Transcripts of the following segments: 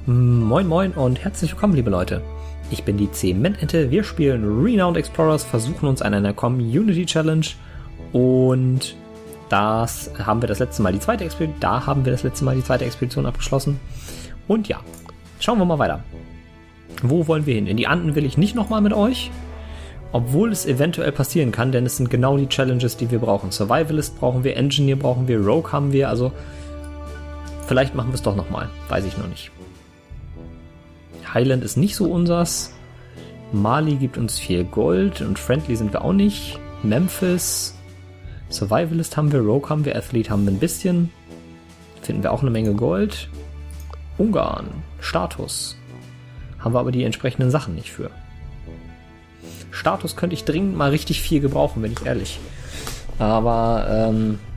Moin moin und herzlich willkommen, liebe Leute. Ich bin die Zementente, wir spielen Renowned Explorers, versuchen uns an einer Community Challenge und da haben wir das letzte Mal die zweite Expedition abgeschlossen. Und ja, schauen wir mal weiter. Wo wollen wir hin? In die Anden will ich nicht nochmal mit euch, obwohl es eventuell passieren kann, denn es sind genau die Challenges, die wir brauchen. Survivalist brauchen wir, Engineer brauchen wir, Rogue haben wir, also vielleicht machen wir es doch nochmal, weiß ich noch nicht. Highland ist nicht so unsers. Mali gibt uns 4 Gold und Friendly sind wir auch nicht. Memphis, Survivalist haben wir, Rogue haben wir, Athlete haben wir ein bisschen. Finden wir auch eine Menge Gold. Ungarn, Status. Haben wir aber die entsprechenden Sachen nicht für. Status könnte ich dringend mal richtig viel gebrauchen, bin ich ehrlich. Aber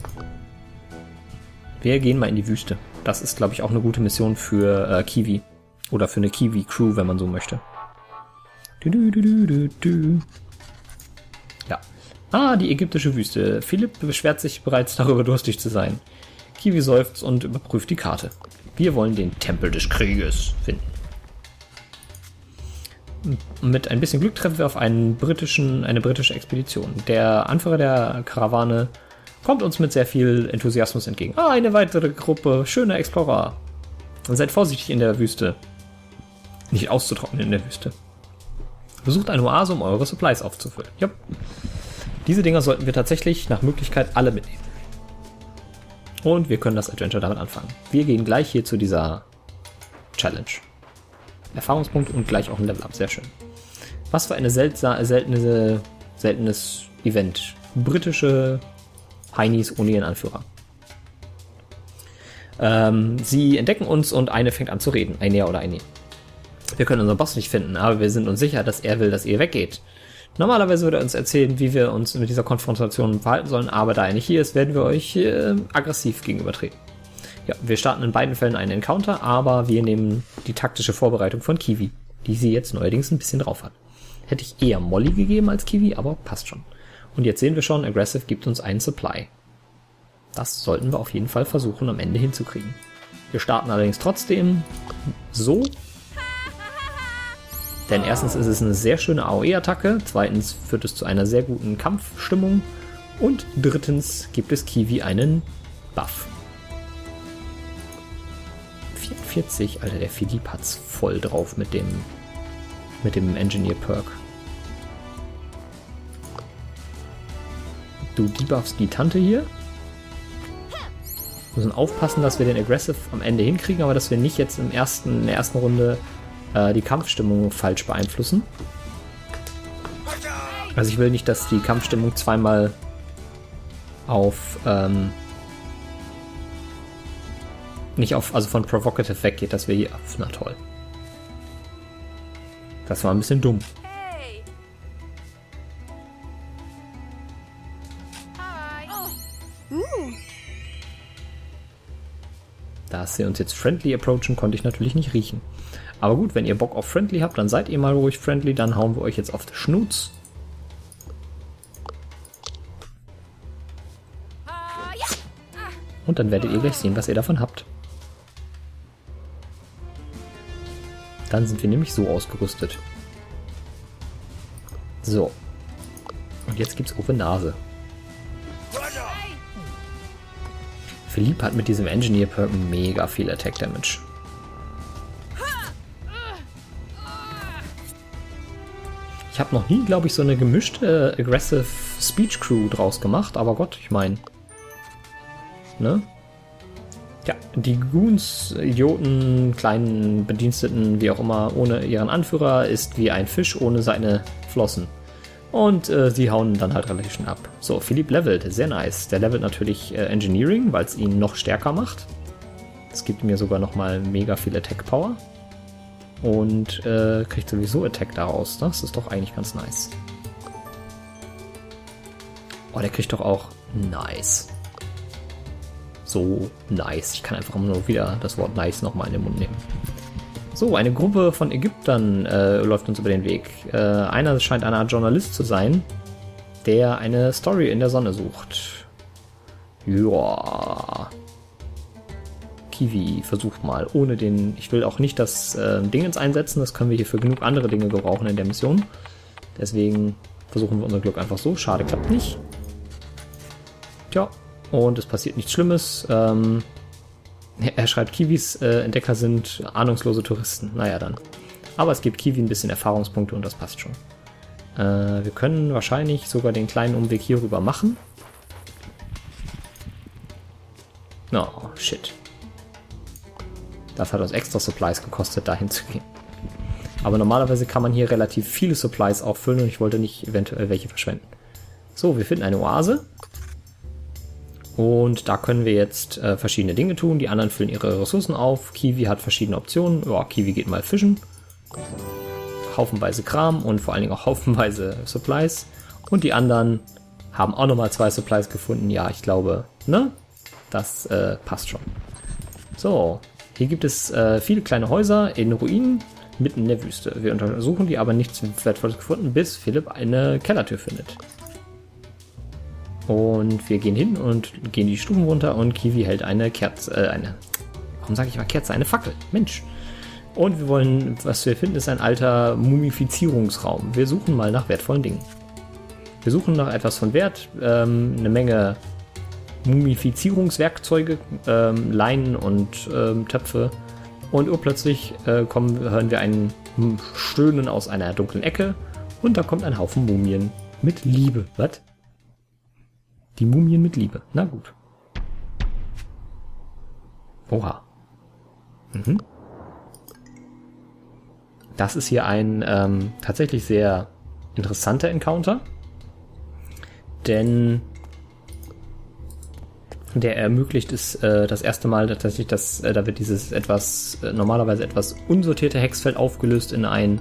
wir gehen mal in die Wüste. Das ist, glaube ich, auch eine gute Mission für Kiwi. Oder für eine Kiwi-Crew, wenn man so möchte. Ja. Ah, die ägyptische Wüste. Philipp beschwert sich bereits darüber, durstig zu sein. Kiwi seufzt und überprüft die Karte. Wir wollen den Tempel des Krieges finden. Mit ein bisschen Glück treffen wir auf eine britische Expedition. Der Anführer der Karawane kommt uns mit sehr viel Enthusiasmus entgegen. Ah, eine weitere Gruppe schöner Explorer. Seid vorsichtig in der Wüste. Nicht auszutrocknen in der Wüste. Besucht eine Oase, um eure Supplies aufzufüllen. Ja. Diese Dinger sollten wir tatsächlich nach Möglichkeit alle mitnehmen. Und wir können das Adventure damit anfangen. Wir gehen gleich hier zu dieser Challenge. Erfahrungspunkt und gleich auch ein Level Up. Sehr schön. Was für eine seltenes Event. Britische Heinis ohne ihren Anführer. Sie entdecken uns und eine fängt an zu reden. Ein oder eine. Wir können unseren Boss nicht finden, aber wir sind uns sicher, dass er will, dass ihr weggeht. Normalerweise würde er uns erzählen, wie wir uns mit dieser Konfrontation verhalten sollen, aber da er nicht hier ist, werden wir euch aggressiv gegenübertreten. Ja, wir starten in beiden Fällen einen Encounter, aber wir nehmen die taktische Vorbereitung von Kiwi, die sie jetzt neuerdings ein bisschen drauf hat. Hätte ich eher Molly gegeben als Kiwi, aber passt schon. Und jetzt sehen wir schon, Aggressive gibt uns einen Supply. Das sollten wir auf jeden Fall versuchen, am Ende hinzukriegen. Wir starten allerdings trotzdem so. Denn erstens ist es eine sehr schöne AOE-Attacke, zweitens führt es zu einer sehr guten Kampfstimmung und drittens gibt es Kiwi einen Buff. 44, Alter, der Philipp hat's voll drauf mit dem Engineer-Perk. Du debuffst die Tante hier. Wir müssen aufpassen, dass wir den Aggressive am Ende hinkriegen, aber dass wir nicht jetzt in der ersten Runde die Kampfstimmung falsch beeinflussen. Also ich will nicht, dass die Kampfstimmung zweimal also von Provocative weggeht, dass wir hier, na toll. Das war ein bisschen dumm. Dass sie uns jetzt friendly approachen, konnte ich natürlich nicht riechen. Aber gut, wenn ihr Bock auf friendly habt, dann seid ihr mal ruhig friendly, dann hauen wir euch jetzt auf den Schnutz. Und dann werdet ihr gleich sehen, was ihr davon habt. Dann sind wir nämlich so ausgerüstet. So. Und jetzt gibt's auf die Nase. Philipp hat mit diesem Engineer-Perk mega viel Attack Damage. Ich habe noch nie, glaube ich, so eine gemischte Aggressive Speech Crew draus gemacht, aber Gott, ich meine. Ne? Ja, die Goons, Idioten, kleinen Bediensteten, wie auch immer, ohne ihren Anführer, ist wie ein Fisch ohne seine Flossen. Und sie hauen dann halt relativ schnell ab. So, Philipp levelt, sehr nice. Der levelt natürlich Engineering, weil es ihn noch stärker macht. Das gibt mir sogar nochmal mega viel Attack Power. Und kriegt sowieso Attack daraus. Das ist doch eigentlich ganz nice. Oh, der kriegt doch auch nice. So nice. Ich kann einfach nur wieder das Wort nice nochmal in den Mund nehmen. So, eine Gruppe von Ägyptern läuft uns über den Weg. Einer scheint eine Art Journalist zu sein, der eine Story in der Sonne sucht. Ja. Kiwi, versucht mal, ohne den... Ich will auch nicht das Dingens einsetzen, das können wir hier für genug andere Dinge gebrauchen in der Mission. Deswegen versuchen wir unser Glück einfach so. Schade, klappt nicht. Tja, und es passiert nichts Schlimmes. Er schreibt, Kiwis Entdecker sind ahnungslose Touristen. Naja, dann. Aber es gibt Kiwi ein bisschen Erfahrungspunkte und das passt schon. Wir können wahrscheinlich sogar den kleinen Umweg hier rüber machen. Oh, shit. Das hat uns extra Supplies gekostet, dahin zu gehen. Aber normalerweise kann man hier relativ viele Supplies auffüllen und ich wollte nicht eventuell welche verschwenden. So, wir finden eine Oase. Und da können wir jetzt verschiedene Dinge tun. Die anderen füllen ihre Ressourcen auf. Kiwi hat verschiedene Optionen. Ja, Kiwi geht mal fischen. Haufenweise Kram und vor allen Dingen auch haufenweise Supplies. Und die anderen haben auch nochmal 2 Supplies gefunden. Ja, ich glaube, ne? Das passt schon. So, hier gibt es viele kleine Häuser in Ruinen mitten in der Wüste. Wir untersuchen die, aber nichts Wertvolles gefunden, bis Philipp eine Kellertür findet. Und wir gehen hin und gehen die Stufen runter und Kiwi hält eine Kerze, warum sage ich mal Kerze? Eine Fackel, Mensch. Und wir wollen, was wir finden, ist ein alter Mumifizierungsraum. Wir suchen mal nach wertvollen Dingen. Wir suchen nach etwas von Wert, eine Menge Mumifizierungswerkzeuge, Leinen und Töpfe. Und urplötzlich hören wir ein Stöhnen aus einer dunklen Ecke und da kommt ein Haufen Mumien mit Liebe. Was? Die Mumien mit Liebe. Na gut. Oha. Mhm. Das ist hier ein tatsächlich sehr interessanter Encounter. Denn der ermöglicht es das erste Mal tatsächlich, dass da wird dieses normalerweise etwas unsortierte Hexfeld aufgelöst in ein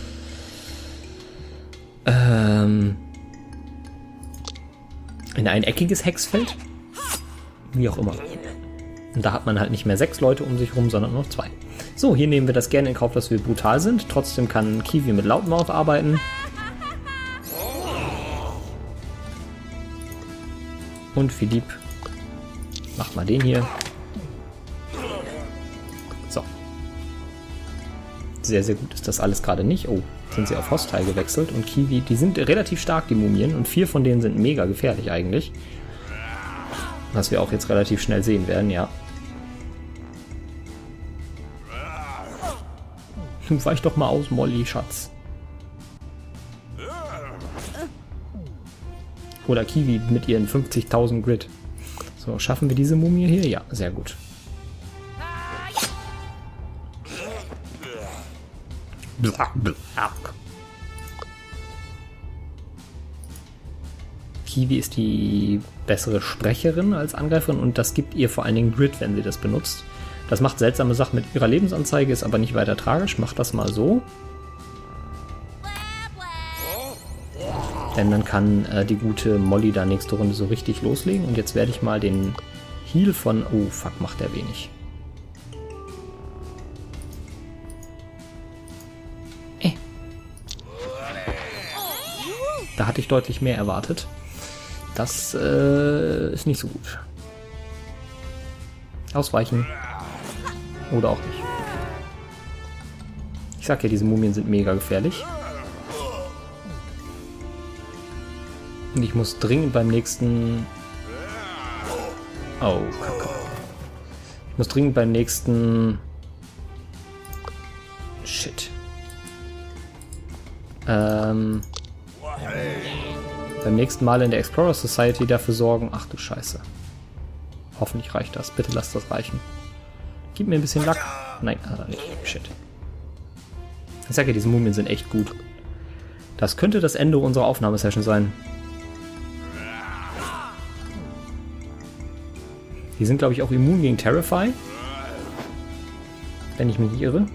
eckiges Hexfeld. Wie auch immer. Und da hat man halt nicht mehr 6 Leute um sich rum, sondern nur 2. So, hier nehmen wir das gerne in Kauf, dass wir brutal sind. Trotzdem kann Kiwi mit Loudmouth arbeiten. Und Philipp macht mal den hier. So. Sehr, sehr gut ist das alles gerade nicht. Oh, sind sie auf Hostile gewechselt. Und Kiwi, die sind relativ stark, die Mumien. Und 4 von denen sind mega gefährlich eigentlich. Was wir auch jetzt relativ schnell sehen werden, ja. Weich doch mal aus, Molly, Schatz. Oder Kiwi mit ihren 50.000 Grit. So, schaffen wir diese Mumie hier? Ja, sehr gut. Kiwi ist die bessere Sprecherin als Angreiferin und das gibt ihr vor allen Dingen Grit, wenn sie das benutzt. Das macht seltsame Sachen mit ihrer Lebensanzeige, ist aber nicht weiter tragisch. Macht das mal so. Denn dann kann die gute Molly da nächste Runde so richtig loslegen. Und jetzt werde ich mal den Heal von... Oh, fuck, macht der wenig. Da hatte ich deutlich mehr erwartet. Das ist nicht so gut. Ausweichen. Oder auch nicht. Ich sag ja, diese Mumien sind mega gefährlich. Und ich muss dringend beim nächsten... Oh, Kacke. Ich muss dringend beim nächsten... Shit. Beim nächsten Mal in der Explorer Society dafür sorgen... Ach du Scheiße. Hoffentlich reicht das. Bitte lasst das reichen. Gib mir ein bisschen Lack. Nein, nicht. Shit. Ich sag ja, diese Mumien sind echt gut. Das könnte das Ende unserer Aufnahmesession sein. Die sind, glaube ich, auch immun gegen Terrify. Wenn ich mich nicht irre.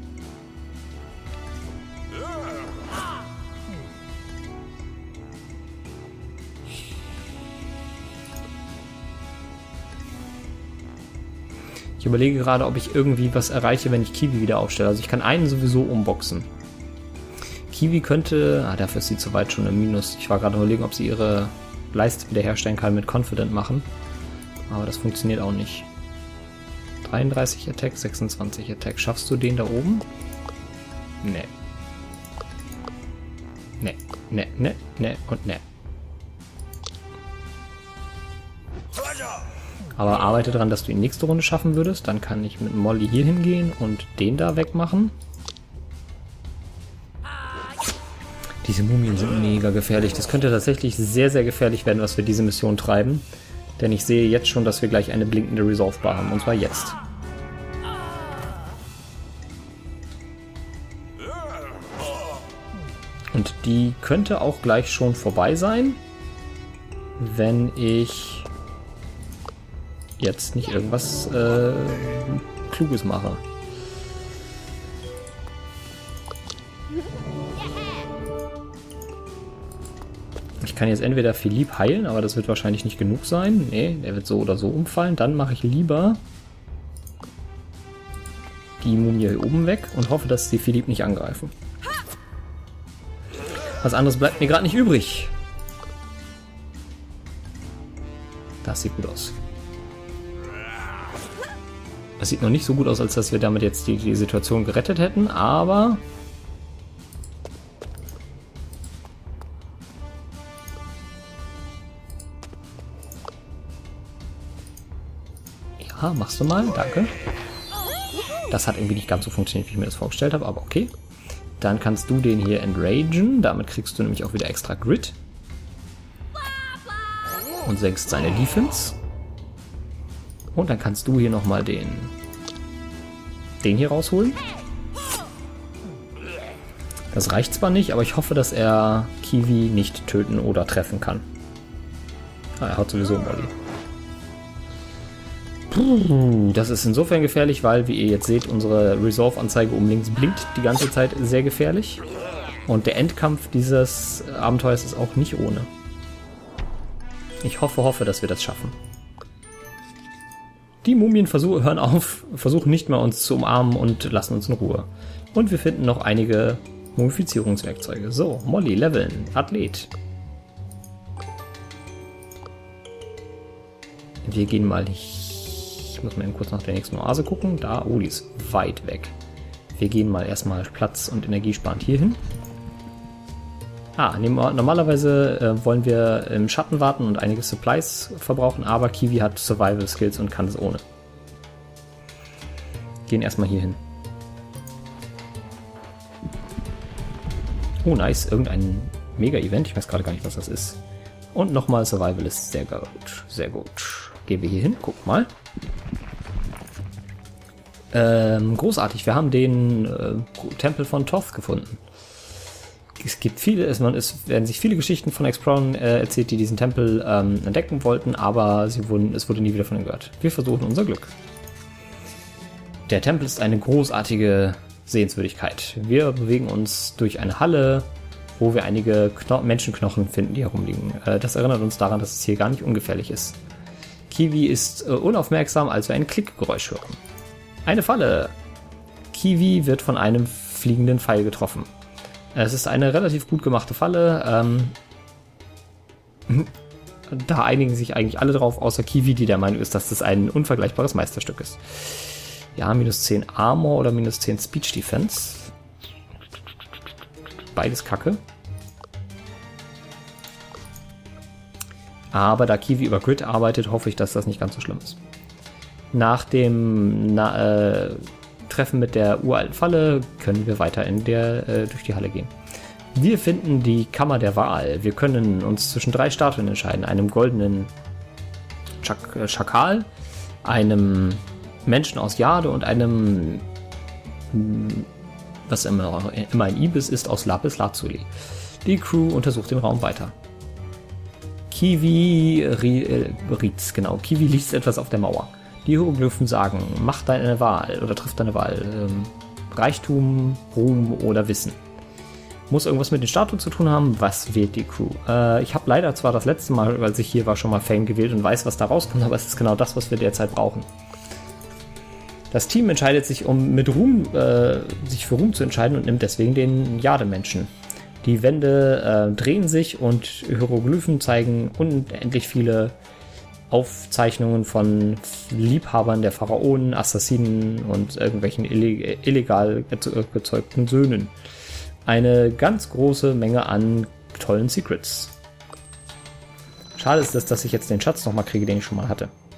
Ich überlege gerade, ob ich irgendwie was erreiche, wenn ich Kiwi wieder aufstelle. Also ich kann einen sowieso umboxen. Kiwi könnte... Ah, dafür ist sie zu weit schon im Minus. Ich war gerade überlegen, ob sie ihre Leiste wiederherstellen kann mit Confident machen. Aber das funktioniert auch nicht. 33 Attack, 26 Attack. Schaffst du den da oben? Nee. Nee und nee. Aber arbeite daran, dass du ihn nächste Runde schaffen würdest. Dann kann ich mit Molly hier hingehen und den da wegmachen. Diese Mumien sind mega gefährlich. Das könnte tatsächlich sehr, sehr gefährlich werden, was wir diese Mission treiben. Denn ich sehe jetzt schon, dass wir gleich eine blinkende Resolve-Bar haben. Und zwar jetzt. Und die könnte auch gleich schon vorbei sein, wenn ich jetzt nicht irgendwas Kluges mache. Ich kann jetzt entweder Philippe heilen, aber das wird wahrscheinlich nicht genug sein. Nee, der wird so oder so umfallen. Dann mache ich lieber die Mumie hier oben weg und hoffe, dass die Philippe nicht angreifen. Was anderes bleibt mir gerade nicht übrig. Das sieht gut aus. Das sieht noch nicht so gut aus, als dass wir damit jetzt die Situation gerettet hätten, aber... Ja, machst du mal, danke. Das hat irgendwie nicht ganz so funktioniert, wie ich mir das vorgestellt habe, aber okay. Dann kannst du den hier enragen. Damit kriegst du nämlich auch wieder extra Grit. Und senkst seine Defense. Und dann kannst du hier nochmal den hier rausholen. Das reicht zwar nicht, aber ich hoffe, dass er Kiwi nicht töten oder treffen kann. Ah, er hat sowieso Molly. Puh, das ist insofern gefährlich, weil, wie ihr jetzt seht, unsere Resolve-Anzeige oben links blinkt die ganze Zeit sehr gefährlich. Und der Endkampf dieses Abenteuers ist auch nicht ohne. Ich hoffe, dass wir das schaffen. Die Mumien hören auf, versuchen nicht mehr uns zu umarmen und lassen uns in Ruhe. Und wir finden noch einige Mumifizierungswerkzeuge. So, Molly, leveln, Athlet. Wir gehen mal Ich muss mal eben kurz nach der nächsten Oase gucken. Da, oh, die ist weit weg. Wir gehen mal erstmal platz- und energiesparend hier hin. Normalerweise wollen wir im Schatten warten und einige Supplies verbrauchen, aber Kiwi hat Survival Skills und kann es ohne. Gehen erstmal hier hin. Oh, nice. Irgendein Mega-Event. Ich weiß gerade gar nicht, was das ist. Und nochmal Survival ist sehr gut. Sehr gut. Gehen wir hier hin. Guck mal. Großartig. Wir haben den Tempel von Thoth gefunden. Es gibt werden sich viele Geschichten von Explorern erzählt, die diesen Tempel entdecken wollten, aber es wurde nie wieder von ihnen gehört. Wir versuchen unser Glück. Der Tempel ist eine großartige Sehenswürdigkeit. Wir bewegen uns durch eine Halle, wo wir einige Menschenknochen finden, die herumliegen. Das erinnert uns daran, dass es hier gar nicht ungefährlich ist. Kiwi ist unaufmerksam, als wir ein Klickgeräusch hören. Eine Falle. Kiwi wird von einem fliegenden Pfeil getroffen. Es ist eine relativ gut gemachte Falle. Da einigen sich eigentlich alle drauf, außer Kiwi, die der Meinung ist, dass das ein unvergleichbares Meisterstück ist. Ja, minus 10 Armor oder minus 10 Speech Defense. Beides kacke. Aber da Kiwi über Grid arbeitet, hoffe ich, dass das nicht ganz so schlimm ist. Nach dem Treffen mit der uralten Falle können wir weiter durch die Halle gehen. Wir finden die Kammer der Wahl. Wir können uns zwischen 3 Statuen entscheiden. Einem goldenen Schakal, einem Menschen aus Jade und einem, was immer ein Ibis ist, aus Lapis Lazuli. Die Crew untersucht den Raum weiter. Kiwi liest etwas auf der Mauer. Die Hieroglyphen sagen, mach deine Wahl oder triff deine Wahl. Reichtum, Ruhm oder Wissen. Muss irgendwas mit den Statuen zu tun haben? Was wählt die Crew? Ich habe leider zwar das letzte Mal, als ich hier war, schon mal Fame gewählt und weiß, was da rauskommt, aber es ist genau das, was wir derzeit brauchen. Das Team entscheidet sich, sich für Ruhm zu entscheiden und nimmt deswegen den Jade-Menschen. Die Wände drehen sich und Hieroglyphen zeigen unendlich viele Aufzeichnungen von Liebhabern der Pharaonen, Assassinen und irgendwelchen illegal erzeugten Söhnen. Eine ganz große Menge an tollen Secrets. Schade ist es, dass ich jetzt den Schatz nochmal kriege, den ich schon mal hatte.